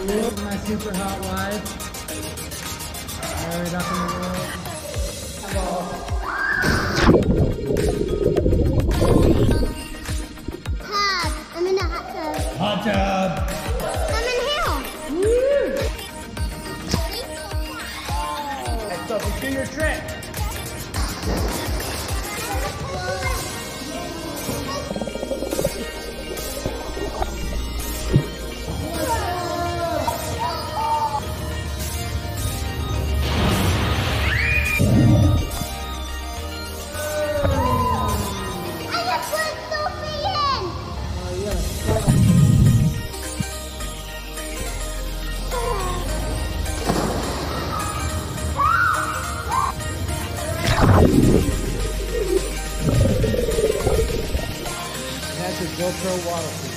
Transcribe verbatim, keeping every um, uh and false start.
My super hot wife. Married up in the world. Tub. I'm in the hot tub. Hot tub. I'm in hell. Woo! Let's go. Do your trick. That's a GoPro waterproof.